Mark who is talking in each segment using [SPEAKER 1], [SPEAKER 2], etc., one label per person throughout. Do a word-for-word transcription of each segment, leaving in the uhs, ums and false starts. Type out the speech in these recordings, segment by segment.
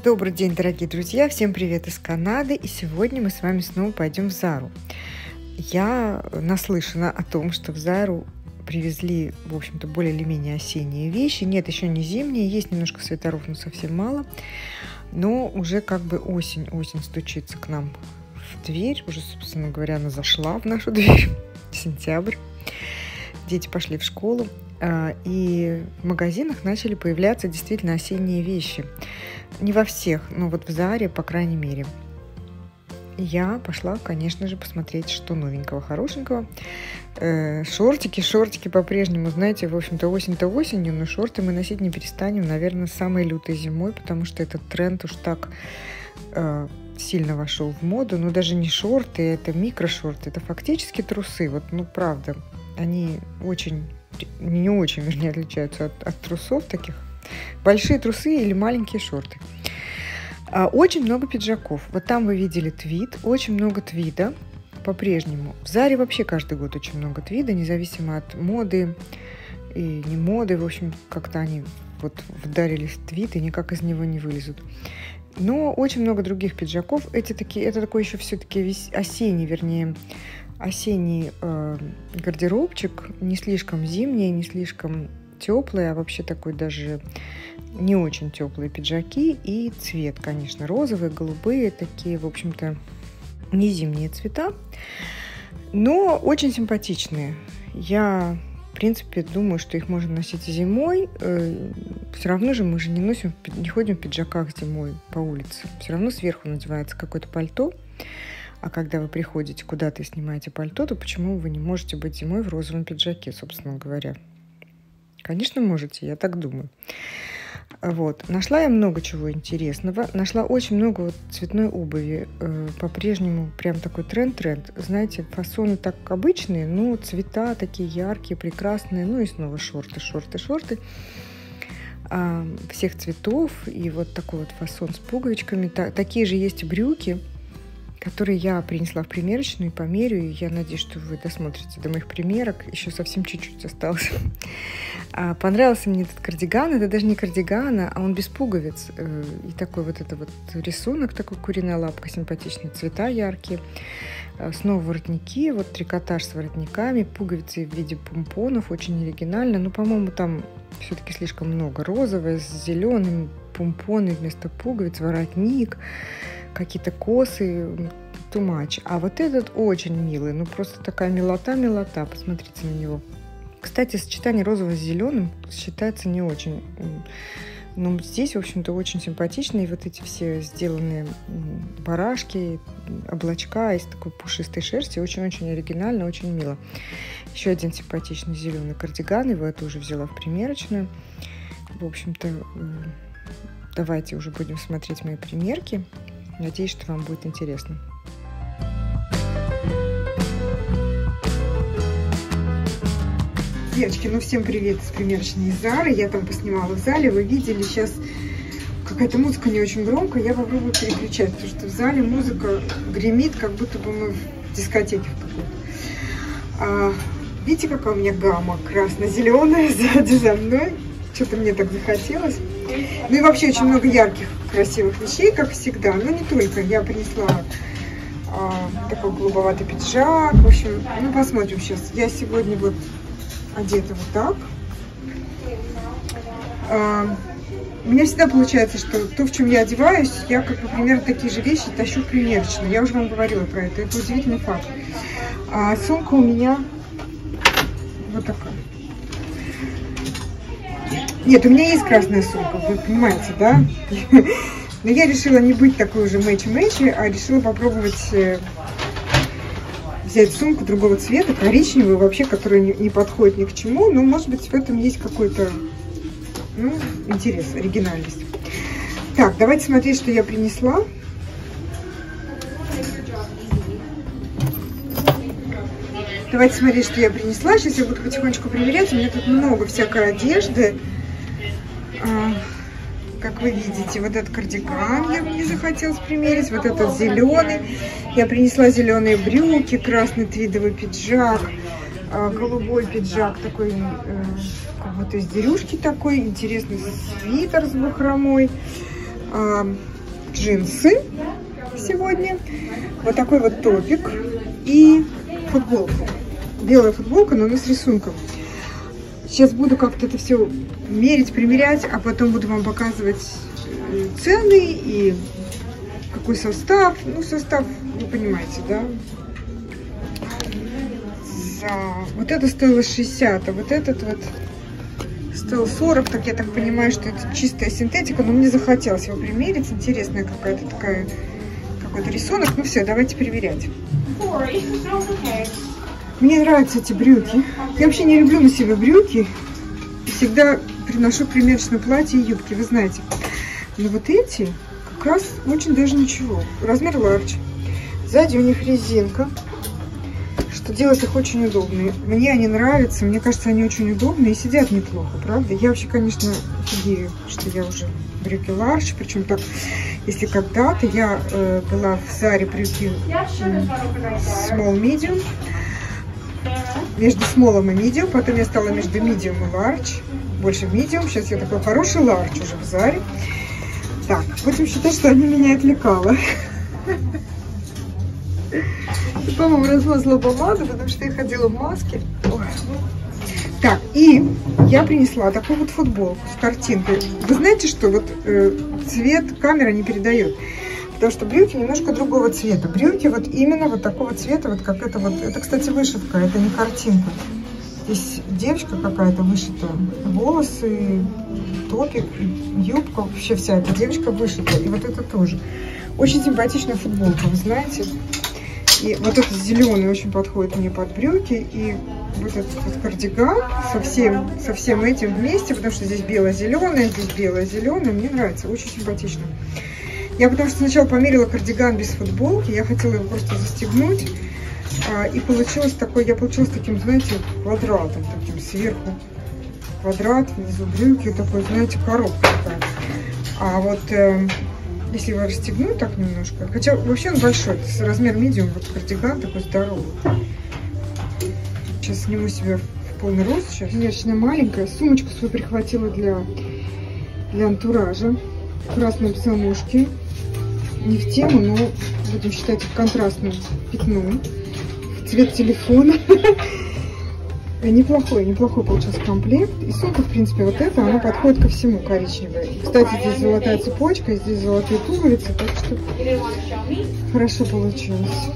[SPEAKER 1] Добрый день, дорогие друзья! Всем привет из Канады! И сегодня мы с вами снова пойдем в Зару. Я наслышана о том, что в Зару привезли, в общем-то, более или менее осенние вещи. Нет, еще не зимние, есть немножко свитеров, но совсем мало. Но уже как бы осень, осень стучится к нам в дверь. Уже, собственно говоря, она зашла в нашу дверь. Сентябрь. Дети пошли в школу. И в магазинах начали появляться действительно осенние вещи. Не во всех, но вот в Заре, по крайней мере. Я пошла, конечно же, посмотреть, что новенького, хорошенького. Э, шортики, шортики по-прежнему, знаете, в общем-то, осень-то осенью, но шорты мы носить не перестанем, наверное, самой лютой зимой, потому что этот тренд уж так э, сильно вошел в моду. Но даже не шорты, это микрошорты, это фактически трусы. Вот, ну, правда, они очень, не очень, вернее, отличаются от, от трусов таких. Большие трусы или маленькие шорты. Очень много пиджаков. Вот там вы видели твид. Очень много твида по-прежнему. В Заре вообще каждый год очень много твида, независимо от моды и не моды. В общем, как-то они вот вдарились в твид и никак из него не вылезут. Но очень много других пиджаков. Эти такие, это такой еще все-таки осенний, вернее, осенний э, гардеробчик. Не слишком зимний, не слишком теплые, а вообще такой даже не очень теплые пиджаки. И цвет, конечно, розовые, голубые, такие, в общем-то, не зимние цвета, но очень симпатичные. Я, в принципе, думаю, что их можно носить и зимой. Все равно же мы же не носим, не ходим в пиджаках зимой по улице. Все равно сверху надевается какое-то пальто. А когда вы приходите куда-то и снимаете пальто, то почему вы не можете быть зимой в розовом пиджаке, собственно говоря? Конечно, можете, я так думаю. Вот. Нашла я много чего интересного. Нашла очень много вот цветной обуви. Э, по-прежнему прям такой тренд-тренд. Знаете, фасоны так обычные, но цвета такие яркие, прекрасные. Ну и снова шорты, шорты, шорты. А, всех цветов. И вот такой вот фасон с пуговичками. Та- такие же есть и брюки, которые я принесла в примерочную и померю. И я надеюсь, что вы досмотрите до моих примерок. Еще совсем чуть-чуть осталось. А, понравился мне этот кардиган. Это даже не кардиган, а он без пуговиц. И такой вот это вот рисунок, такой куриная лапка, симпатичные цвета яркие. Снова воротники, вот трикотаж с воротниками, пуговицы в виде помпонов, очень оригинально. Но, по-моему, там все-таки слишком много. Розовое с зеленым, помпоны вместо пуговиц, воротник, какие-то косы, too much. А вот этот очень милый, ну просто такая милота-милота, посмотрите на него. Кстати, сочетание розового с зеленым считается не очень. Но здесь, в общем-то, очень симпатично. И вот эти все сделанные барашки, облачка из такой пушистой шерсти. Очень-очень оригинально, очень мило. Еще один симпатичный зеленый кардиган. Его я тоже взяла в примерочную. В общем-то, давайте уже будем смотреть мои примерки. Надеюсь, что вам будет интересно. Девочки, ну всем привет из примерочной Зары. Я там поснимала в зале. Вы видели, сейчас какая-то музыка не очень громкая. Я попробую переключать, потому что в зале музыка гремит, как будто бы мы в дискотеке в какой-то. А, видите, какая у меня гамма красно-зеленая сзади за мной? Что-то мне так захотелось. Ну и вообще очень много ярких, красивых вещей, как всегда. Но не только. Я принесла а, такой голубоватый пиджак. В общем, ну посмотрим сейчас. Я сегодня вот одета вот так. А, у меня всегда получается, что то, в чем я одеваюсь, я как бы примерно такие же вещи тащу в примерочную. Я уже вам говорила про это. Это удивительный факт. А сумка у меня вот такая. Нет, у меня есть красная сумка, вы понимаете, да? Но я решила не быть такой уже мэчи-мэчи, а решила попробовать взять сумку другого цвета, коричневую вообще, которая не, не подходит ни к чему. Но, может быть, в этом есть какой-то, ну, интерес, оригинальность. Так, давайте смотреть, что я принесла. Давайте смотреть, что я принесла. Сейчас я буду потихонечку примерять. У меня тут много всякой одежды. Как вы видите, вот этот кардиган я мне захотелось примерить, вот этот зеленый. Я принесла зеленые брюки, красный твидовый пиджак, голубой пиджак такой, как будто из дерюшки такой, интересный свитер с бахромой. джинсы сегодня, вот такой вот топик и футболка. Белая футболка, но она с рисунком. Сейчас буду как-то это все мерить, примерять, а потом буду вам показывать цены и какой состав. Ну, состав, вы понимаете, да? За... Вот это стоило шестьдесят, а вот этот вот стоил сорок. Так я так понимаю, что это чистая синтетика, но мне захотелось его примерить. Интересная какая-то такая, какой-то рисунок. Ну все, давайте проверять. Мне нравятся эти брюки. Я вообще не люблю на себе брюки. Всегда приношу примерочное платье и юбки, вы знаете. Но вот эти как раз очень даже ничего. Размер ларч. Сзади у них резинка, что делает их очень удобные. Мне они нравятся, мне кажется, они очень удобные и сидят неплохо, правда? Я вообще, конечно, офигею, что я уже брюки ларч. Причем так, если когда-то я э, была в Заре брюки э, small medium. Между смолом и medium, потом я стала между medium и large, больше medium, сейчас я такой хороший large уже в Заре. Так, будем считать, что они меня отвлекало. По-моему, размазала помаду, потому что я ходила в маске. Ой. Так, и я принесла такую вот футболку с картинкой. Вы знаете, что вот э, цвет камера не передает. Потому что брюки немножко другого цвета. Брюки вот именно вот такого цвета, вот как это вот. Это, кстати, вышивка, это не картинка. Здесь девочка какая-то вышита. Волосы, топик, юбка, вообще вся эта девочка вышита. И вот это тоже. Очень симпатичная футболка, вы знаете. И вот этот зеленый очень подходит мне под брюки. И вот этот вот кардиган со всем, со всем этим вместе, потому что здесь бело-зеленое, здесь бело-зеленое. Мне нравится, очень симпатично. Я потому что сначала померила кардиган без футболки, я хотела его просто застегнуть, а, и получилось такой, я получилась таким, знаете, квадратом, таким сверху квадрат, внизу брюки, такой, знаете, коробка такая. А вот э, если его расстегнуть так немножко, хотя вообще он большой, это размер medium, вот кардиган такой здоровый. Сейчас сниму себя в полный рост, сейчас. Конечно, маленькая, сумочку свою прихватила для, для антуража, красные босоножки. Не в тему, но будем считать их контрастным пятном. Цвет телефона. Неплохой, неплохой получился комплект. И сумка, в принципе, вот эта, она подходит ко всему, коричневая. Кстати, здесь золотая цепочка, здесь золотые пуговицы, так что хорошо получилось.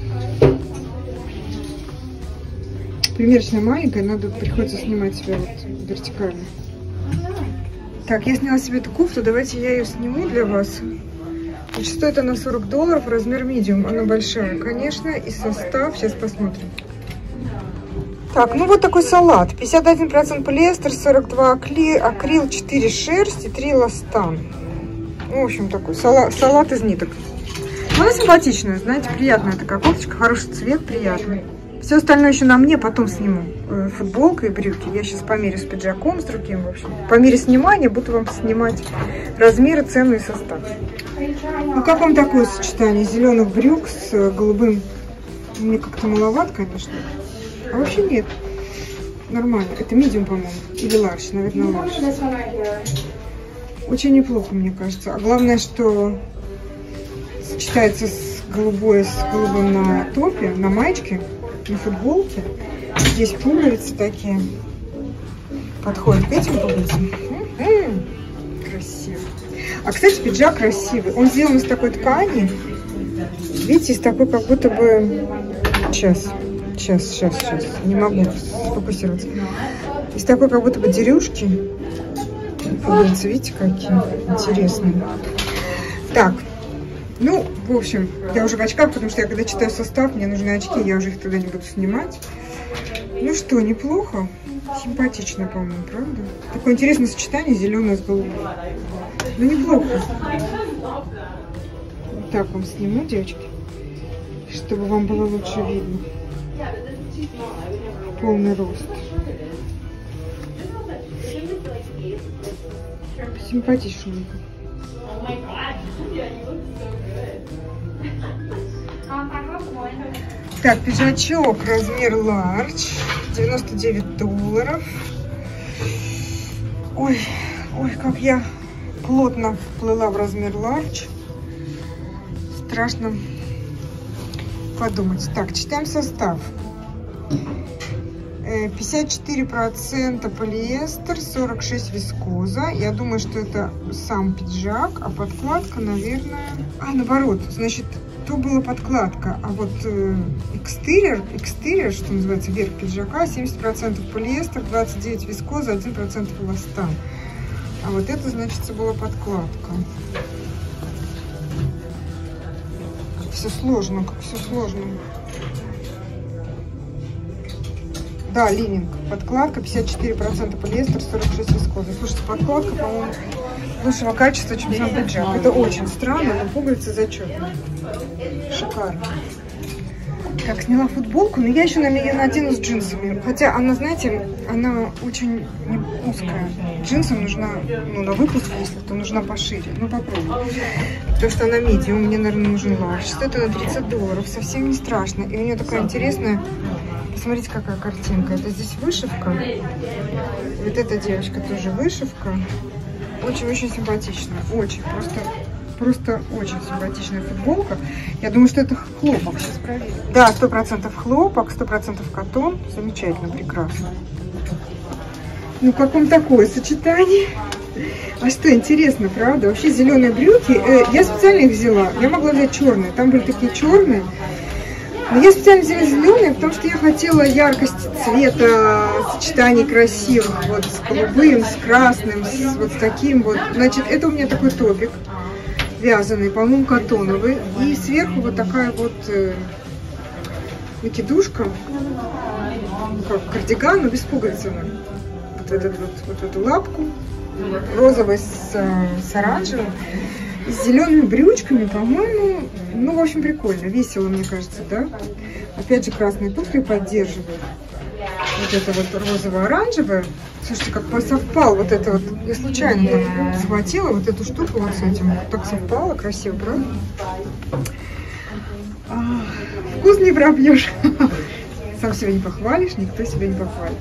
[SPEAKER 1] Примерочная маленькая, надо, приходится снимать себя вот вертикально. Так, я сняла себе эту кофту, давайте я ее сниму для вас. Значит, стоит она сорок долларов, размер medium, она большая, конечно, и состав, сейчас посмотрим. Так, ну вот такой салат, пятьдесят один процент полиэстер, сорок два акрил, четыре шерсть и три эластан. В общем, такой салат, салат из ниток. Она симпатичная, знаете, приятная такая кофточка, хороший цвет, приятный. Все остальное еще на мне, потом сниму. Футболка и брюки. Я сейчас померю с пиджаком, с другим, в общем. По мере снимания буду вам снимать размеры, цену и состав. Ну, как вам такое сочетание зеленых брюк с голубым? Мне как-то маловато, конечно. А вообще нет. Нормально. Это medium, по-моему. Или large, наверное, large. Очень неплохо, мне кажется. А главное, что сочетается с голубой, с голубым на топе, на маечке, на футболке. Здесь пуговицы такие. Подходят к этим пуговицам. Красиво. А, кстати, пиджак красивый. Он сделан из такой ткани. Видите, из такой, как будто бы... Сейчас, сейчас, сейчас, сейчас. Не могу сфокусироваться. Из такой, как будто бы дерюшки. Пуговицы, видите, какие интересные. Так. Ну, в общем, я уже в очках, потому что я когда читаю состав, мне нужны очки, я уже их тогда не буду снимать. Ну что, неплохо. Симпатично, по-моему, правда? Такое интересное сочетание зеленое с голубым. Ну, неплохо. Вот так вам сниму, девочки, чтобы вам было лучше видно. Полный рост. Симпатичненько. Так, пиджачок размер large, девяносто девять долларов. Ой, ой, как я плотно вплыла в размер large. страшно подумать. Так, читаем состав. пятьдесят четыре процента полиэстер, сорок шесть вискоза. Я думаю, что это сам пиджак, а подкладка, наверное... А, наоборот, значит, то была подкладка, а вот э, экстерьер, экстерьер, что называется, верх пиджака, семьдесят процентов полиэстер, двадцать девять вискоза, один процент эластан. А вот это, значит, была подкладка. Все сложно, как все сложно. Да, лининг. Подкладка пятьдесят четыре процента полиэстер, сорок шесть вискоза. Слушайте, подкладка, по-моему, лучшего качества, чем сам пиджак. Это очень странно, но пуговицы зачетные. Шикарно. Так, сняла футболку, но я еще, наверное, надену с джинсами. Хотя она, знаете, она очень узкая. Джинсам нужна, ну, на выпуск, если то нужна пошире. Ну, попробуй. Потому что она медиум, мне, наверное, нужен ларж. Стоит она тридцать долларов, совсем не страшно. И у нее такая интересная... Посмотрите, какая картинка. Это здесь вышивка. Вот эта девочка тоже вышивка. Очень-очень симпатичная. Очень. Просто, просто очень симпатичная футболка. Я думаю, что это хлопок. Сейчас проверим. Да, сто процентов хлопок, сто процентов катон. Замечательно, прекрасно. Ну, как вам такое сочетание? А что, интересно, правда? Вообще зеленые брюки. Э, я специально их взяла. Я могла взять черные. Там были такие черные. Но я специально взяла зеленые, потому что я хотела яркости цвета, сочетаний красивых, вот с голубым, с красным, с, вот с таким вот. Значит, это у меня такой топик вязаный, по-моему, катоновый. И сверху вот такая вот э, накидушка, как кардиган, но без пуговицами. Вот, этот вот, вот эту лапку, розовый с, с оранжевым. С зелеными брючками, по-моему, ну, в общем, прикольно, весело, мне кажется, да? Опять же, красные туфли поддерживают. Вот это вот розово-оранжевое. Слушайте, как совпало вот это вот. Я случайно так схватила вот эту штуку вот с этим. Так совпало, красиво, правда? А, вкус не пропьешь. Сам себя не похвалишь, никто себя не похвалит.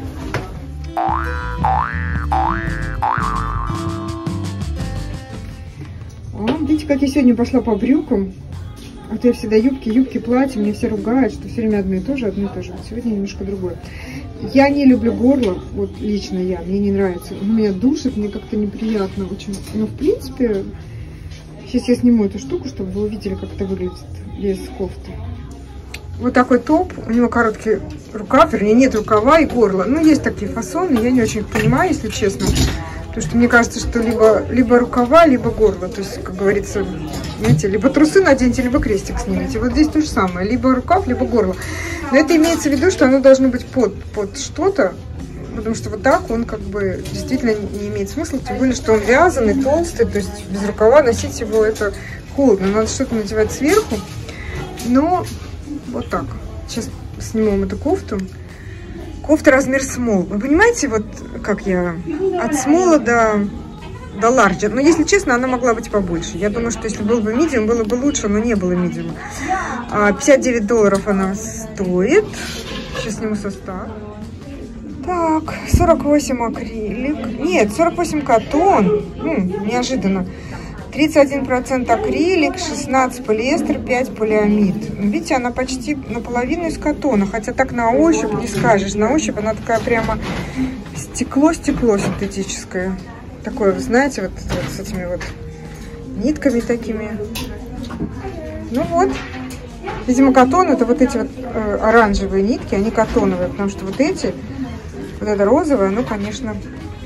[SPEAKER 1] Видите, как я сегодня пошла по брюкам. А то я всегда юбки, юбки, платья. Мне все ругают, что все время одно и то же, одно и то же. Вот сегодня немножко другое. Я не люблю горло, вот лично я, мне не нравится. Он меня душит, мне как-то неприятно очень. Но в принципе, сейчас я сниму эту штуку, чтобы вы увидели, как это выглядит без кофты. Вот такой топ, у него короткий рукав, вернее, нет рукава и горла. Ну, есть такие фасоны, я не очень понимаю, если честно. Потому что мне кажется, что либо, либо рукава, либо горло. То есть, как говорится, знаете, либо трусы наденьте, либо крестик снимите. Вот здесь то же самое. Либо рукав, либо горло. Но это имеется в виду, что оно должно быть под, под что-то. Потому что вот так он как бы действительно не имеет смысла. Тем более, что он вязаный, толстый. То есть без рукава носить его это холодно. Надо что-то надевать сверху. Но вот так. Сейчас снимем эту кофту. Кофта размер small. Вы понимаете, вот как я от small до, до larger. Но если честно, она могла быть побольше. Я думаю, что если был бы medium, было бы лучше, но не было medium. пятьдесят девять долларов она стоит. Сейчас сниму состав. Так, сорок восемь акрилик. Нет, сорок восемь катон. М, неожиданно. тридцать один процент акрилик, шестнадцать полиэстер, пять полиамид. Видите, она почти наполовину из катона. Хотя так на ощупь не скажешь. На ощупь она такая прямо стекло-стекло синтетическое. Такое, знаете, вот, вот с этими вот нитками такими. Ну вот. Видимо, катон это вот эти вот э, оранжевые нитки, они катоновые. Потому что вот эти, вот это розовое, ну, конечно,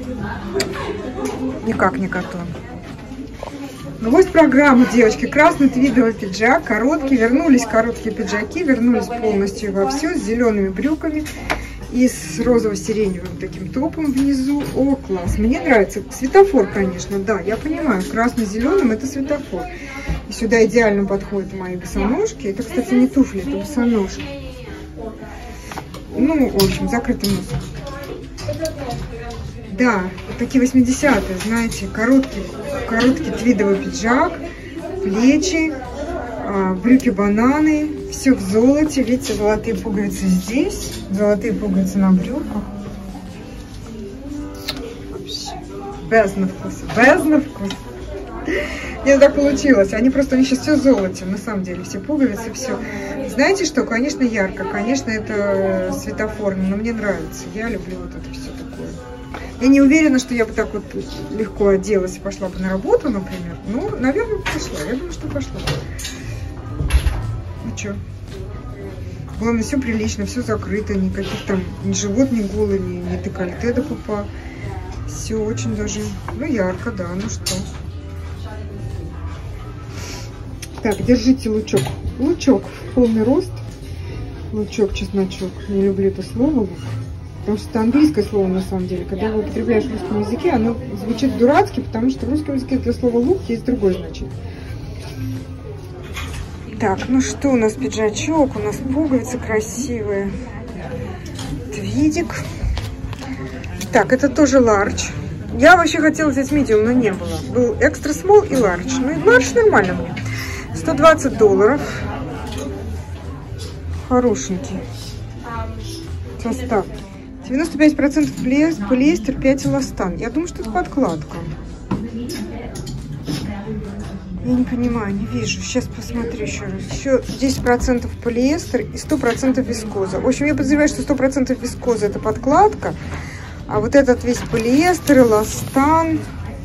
[SPEAKER 1] никак не катон. Ну вот программа, девочки. Красный твидовый пиджак, короткий. Вернулись короткие пиджаки, вернулись полностью во все с зелеными брюками и с розово-сиреневым таким топом внизу. О, класс. Мне нравится. Светофор, конечно, да, я понимаю. Красно-зеленым это светофор. И сюда идеально подходят мои босоножки. Это, кстати, не туфли, это босоножки. Ну, в общем, закрытый нос. Да, такие восьмидесятые, знаете, короткий, короткий твидовый пиджак, плечи, брюки-бананы, все в золоте. Видите, золотые пуговицы здесь, золотые пуговицы на брюках. Вообще, без на вкус, без на вкус. Мне так получилось. Они просто, они сейчас все золоте, на самом деле, все пуговицы, все. Знаете что? Конечно, ярко, конечно, это светофорно, но мне нравится. Я люблю вот это все такое. Я не уверена, что я бы так вот легко оделась и пошла бы на работу, например. Ну, наверное, пошла. Я думаю, что пошла. Ну что? Главное, все прилично, все закрыто, никаких там ни живот, ни голый, ни, ни декольте до пупа. Все очень даже, ну, ярко, да, ну что. Так, держите лучок. Лучок в полный рост. Лучок, чесночок. Не люблю это слово, лук. Потому что это английское слово на самом деле. Когда его употребляешь в русском языке, оно звучит дурацки, потому что в русском языке для слова лук есть другое значение. Так, ну что у нас пиджачок, у нас пуговицы красивые. Твидик. Так, это тоже ларч. Я вообще хотела взять медиум, но не было. Был экстра смол и ларч. Ну и ларч нормально мне. сто двадцать долларов. Хорошенький состав. девяносто пять процентов полиэстер, пять эластан. Я думаю, что это подкладка. Я не понимаю, не вижу. Сейчас посмотрю еще раз. Еще десять процентов полиэстер и сто процентов вискоза. В общем, я подозреваю, что сто процентов вискоза это подкладка. А вот этот весь полиэстер, эластан,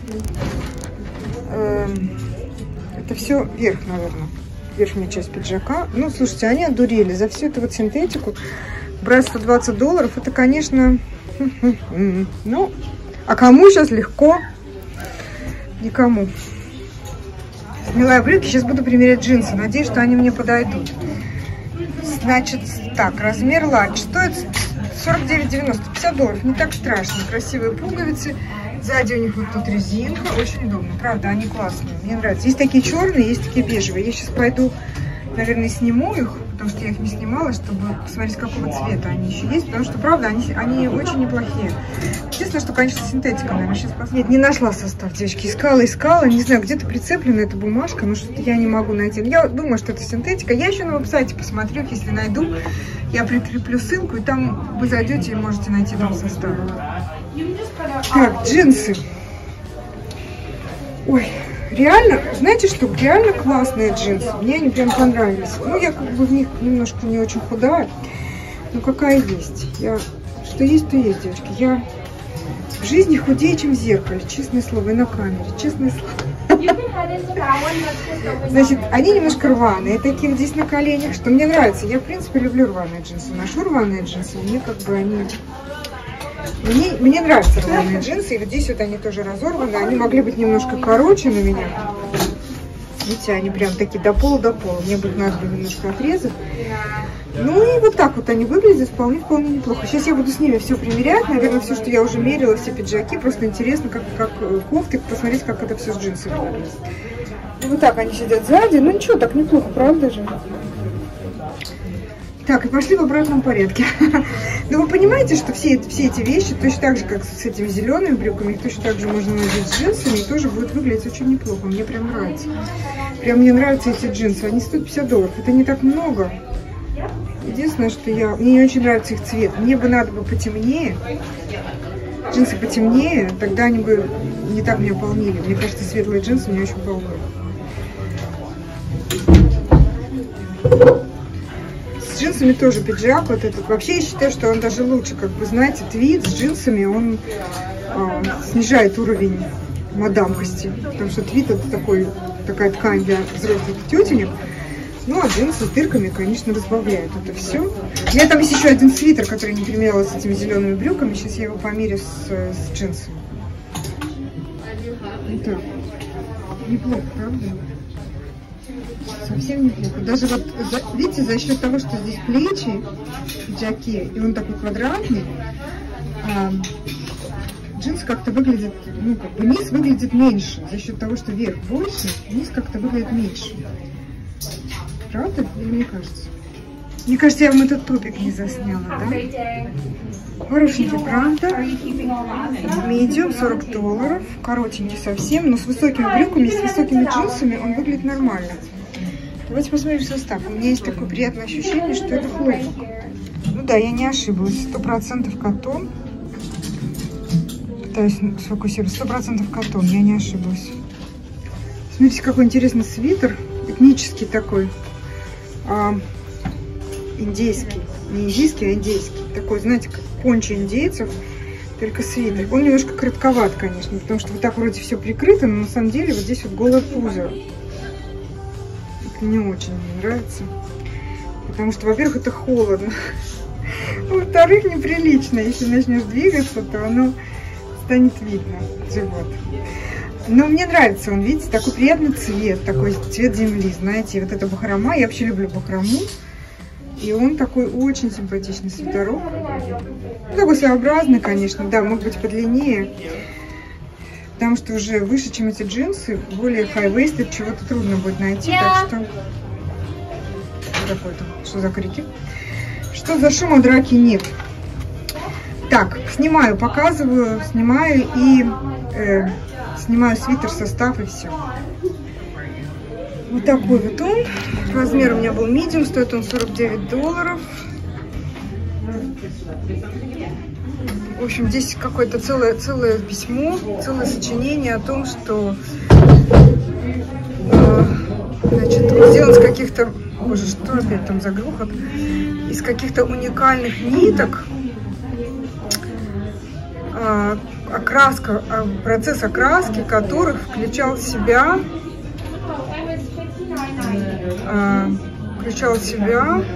[SPEAKER 1] э, это все верх, наверное. Верхняя часть пиджака. Ну, слушайте, они одурели. За всю эту вот синтетику брать сто двадцать долларов, это, конечно... Ну, а кому сейчас легко? Никому. Сняла я брюки, сейчас буду примерять джинсы. Надеюсь, что они мне подойдут. Значит, так, размер ларч. Стоит сорок девять девяносто, пятьдесят долларов. Не так страшно. Красивые пуговицы. Сзади у них вот тут резинка. Очень удобно. Правда, они классные. Мне нравятся. Есть такие черные, есть такие бежевые. Я сейчас пойду, наверное, сниму их, потому что я их не снимала, чтобы посмотреть, какого цвета они еще есть. Потому что, правда, они, они очень неплохие. Единственное, что, конечно, синтетика, наверное, сейчас посмотрим. Нет, не нашла состав, девочки. Искала, искала. Не знаю, где-то прицеплена эта бумажка, но что-то я не могу найти. Я думаю, что это синтетика. Я еще на веб-сайте посмотрю, если найду. Я прикреплю ссылку, и там вы зайдете и можете найти там состав. Так, джинсы. Ой, реально, знаете что, реально классные джинсы. Мне они прям понравились. Ну, я как бы в них немножко не очень худая, но какая есть. Я, что есть, то есть, девочки. Я в жизни худее, чем в зеркале, честное слово, и на камере, честное слово. Значит, они немножко рваные, такие вот здесь на коленях, что мне нравится. Я, в принципе, люблю рваные джинсы. Ношу рваные джинсы, мне как бы они... Мне, мне нравятся рваные джинсы, и вот здесь вот они тоже разорваны. Они могли быть немножко короче на меня. Видите, они прям такие до пола, до пола. Мне будет надо немножко отрезать. Ну и вот так вот они выглядят вполне, вполне неплохо. Сейчас я буду с ними все примерять. Наверное, все, что я уже мерила, все пиджаки. Просто интересно, как, как кофты, посмотреть, как это все с джинсами выглядит. И вот так они сидят сзади. Ну ничего, так неплохо, правда же? Так, и пошли в обратном порядке. Но вы понимаете, что все, все эти вещи, точно так же, как с этими зелеными брюками, их точно так же можно надеть с джинсами, и тоже будет выглядеть очень неплохо. Мне прям нравится. Прям мне нравятся эти джинсы. Они стоят пятьдесят долларов. Это не так много. Единственное, что я... Мне не очень нравится их цвет. Мне бы надо бы потемнее. Джинсы потемнее, тогда они бы не так меня полнили. Мне кажется, светлые джинсы меня очень полнили. С джинсами тоже пиджак вот этот. Вообще я считаю, что он даже лучше. Как вы знаете, твид с джинсами, он а, снижает уровень мадамкости. Потому что твид это такой, такая ткань для взрослых тетенек. Ну, а джинсы с дырками, конечно, разбавляют это все. У меня там есть еще один свитер, который не примерила с этими зелеными брюками. Сейчас я его померю с, с джинсами. Так. Неплохо, правда? Совсем неплохо. Даже вот, за, видите, за счет того, что здесь плечи, пиджаки, и он такой квадратный, а, джинсы как-то выглядят, ну, как бы низ выглядит меньше. За счет того, что верх больше, низ как-то выглядит меньше. Правда? Или мне кажется? Мне кажется, я вам этот топик не засняла, да? Хорошенький, правда? Медиум, сорок долларов. Коротенький совсем, но с высокими брюками, с высокими джинсами он выглядит нормально. Давайте посмотрим состав. У меня есть такое приятное ощущение, что это хлопок. Ну да, я не ошиблась. Сто процентов катон. Пытаюсь сфокусировать. Сто процентов катон, я не ошиблась. Смотрите, какой интересный свитер. Этнический такой. А, индейский. Не индийский, а индейский. Такой, знаете, как пончо индейцев. Только свитер. Он немножко коротковат, конечно. Потому что вот так вроде все прикрыто. Но на самом деле вот здесь вот голое пузо. Это не очень мне нравится. Потому что, во-первых, это холодно. Во-вторых, неприлично. Если начнешь двигаться, то оно станет видно. Живот. Но мне нравится он, видите, такой приятный цвет, такой цвет земли, знаете, и вот эта бахрома, я вообще люблю бахрому, и он такой очень симпатичный свитерок, ну, такой своеобразный, конечно, да, может быть подлиннее, потому что уже выше, чем эти джинсы, более high-waisted, чего-то трудно будет найти, так что, что такое-то, что за крики, что за шума, драки нет. Так, снимаю, показываю, снимаю и... Э, Снимаю свитер, состав и все. Вот такой вот он. Размер у меня был medium, стоит он сорок девять долларов. В общем, здесь какое-то целое, целое письмо, целое сочинение о том, что э, значит, сделан из каких-то, боже, что опять там за грохот, из каких-то уникальных ниток. Э, Окраска, процесс окраски которых включал в себя, э, включал в себя,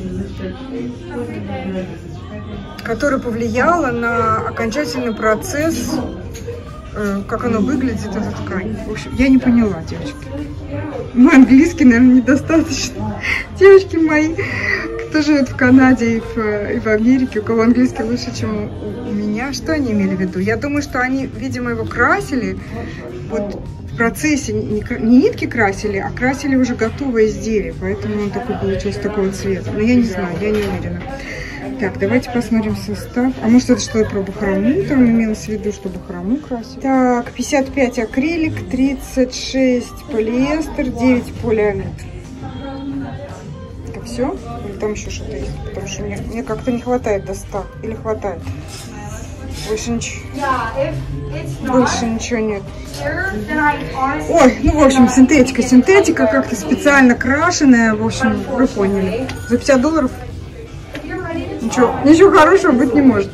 [SPEAKER 1] который повлияло на окончательный процесс, э, как оно выглядит, эта ткань. В общем, я не поняла, девочки. Мой английский, наверное, недостаточно. Девочки мои, кто живет в Канаде и в, и в Америке, у кого английский лучше, чем у, у меня, что они имели в виду? Я думаю, что они, видимо, его красили, вот в процессе не, не нитки красили, а красили уже готовое изделие, поэтому он такой получился такого цвета. Но я не знаю, я не уверена. Так, давайте посмотрим состав. А может, это что-то про бахрому там имелось в виду, что бахрому красить? Так, пятьдесят пять акрилик, тридцать шесть полиэстер, девять полиамид. Это все? Или там еще что-то есть? Потому что мне, мне как-то не хватает до ста. Или хватает? Больше ничего. Больше ничего нет. Ой, ну, в общем, синтетика. Синтетика как-то специально крашеная. В общем, вы поняли. За пятьдесят долларов ничего, ничего хорошего быть не может.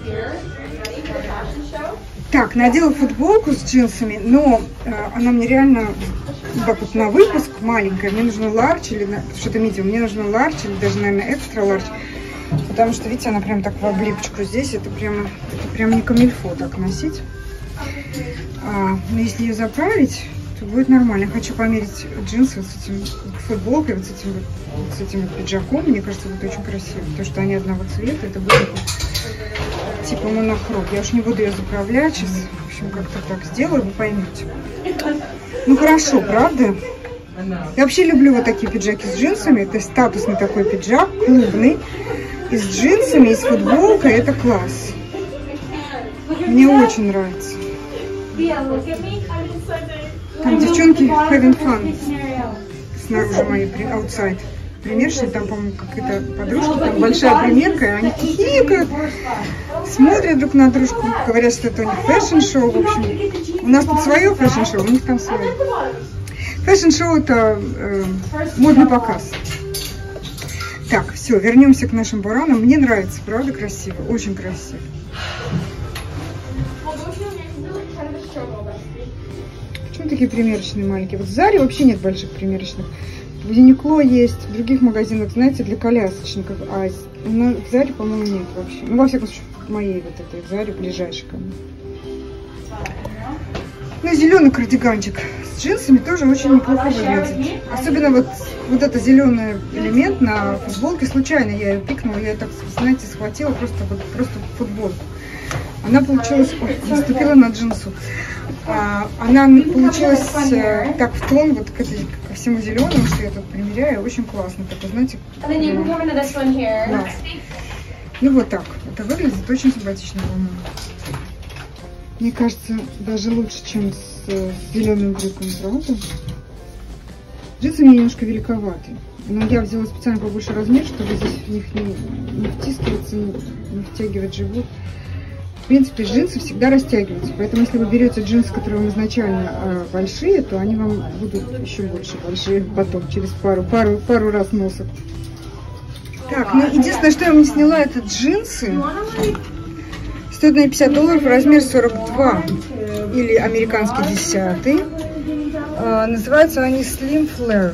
[SPEAKER 1] Так, надела футболку с джинсами, но э, она мне реально так вот на выпуск маленькая. Мне нужно ларч или что-то медиум. Мне нужно ларч или даже, наверное, экстра ларч. Потому что, видите, она прям так в облипочку здесь. Это прямо, это прям не камильфо так носить. А, но если ее заправить, то будет нормально. Я хочу померить джинсы вот с этим футболкой, вот с этим, вот, с этим вот пиджаком. Мне кажется, будет очень красиво. Потому что они одного цвета. Это будет типа монохром. Я уж не буду ее заправлять сейчас. В общем, как-то так сделаю, вы поймете. Ну хорошо, правда? Я вообще люблю вот такие пиджаки с джинсами. Это статусный такой пиджак, клубный. И с джинсами, и с футболкой. Это класс. Мне очень нравится. Там девчонки having fun. Снаружи мои, outside. Примерочные, там, по-моему, какие-то подружки, там большая примерка, и они хихикают, смотрят друг на дружку, говорят, что это у них фэшн-шоу, в общем. У нас тут свое фэшн-шоу, у них там свое. Фэшн-шоу это э, модный показ. Так, все, вернемся к нашим баранам. Мне нравится, правда, красиво, очень красиво. Почему такие примерочные маленькие? Вот в Заре вообще нет больших примерочных. В Юникло есть, в других магазинах, знаете, для колясочников, а в Заре, по-моему, нет вообще. Ну, во всяком случае, в моей вот этой в Заре ближайшей ко мне. Ну, зеленый кардиганчик с джинсами тоже очень неплохо выглядит. Особенно вот, вот этот зеленый элемент на футболке. Случайно я ее пикнула, я так, знаете, схватила просто, вот, просто футболку. Она получилась, ой, наступила на джинсу. А, она получилась э, так в тон вот к этой, ко всему зеленому, что я тут примеряю. Очень классно. Так, знаете, класс. Ну вот так. Это выглядит очень симпатично, по-моему. Мне кажется, даже лучше, чем с, с зеленым брюком, правда? Джинсы мне немножко великоваты. Но я взяла специально побольше размер, чтобы здесь в них не, не втискиваться, не, не втягивать живот. принципе, джинсы всегда растягиваются. Поэтому, если вы берете джинсы, которые вам изначально э, большие, то они вам будут еще больше большие потом, через пару, пару, пару раз носок. Так, ну единственное, что я вам не сняла, это джинсы. Стоит на пятьдесят долларов, размер сорок два или американский десятый. Э, называются они Slim Flare.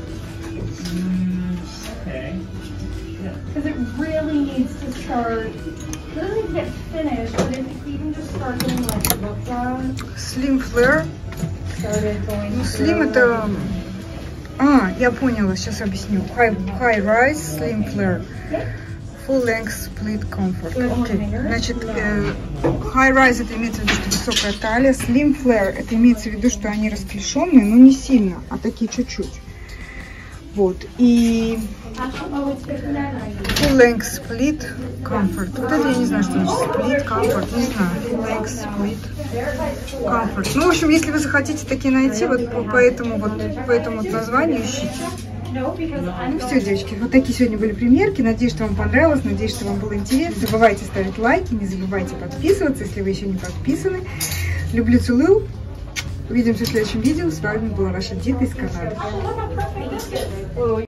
[SPEAKER 1] Slim Flare. Ну, Slim это... А, я поняла, сейчас объясню. High, high Rise Slim Flare. Full Length Split Comfort. Okay. Значит, э, High Rise это имеется в виду, что высокая талия. Slim Flare это имеется в виду, что они расклешенные, но не сильно, а такие чуть-чуть. Вот. И Full Length Split Comfort. Вот это я не знаю, что значит Split Comfort. Не знаю. Full Length Split Comfort. Ну, в общем, если вы захотите такие найти, вот по, по этому вот по этому вот названию ищите. Ну все, девочки, вот такие сегодня были примерки. Надеюсь, что вам понравилось, надеюсь, что вам было интересно. Не забывайте ставить лайки, не забывайте подписываться, если вы еще не подписаны. Люблю, целую. Увидимся в следующем видео. С вами была ваша Дита из Канады.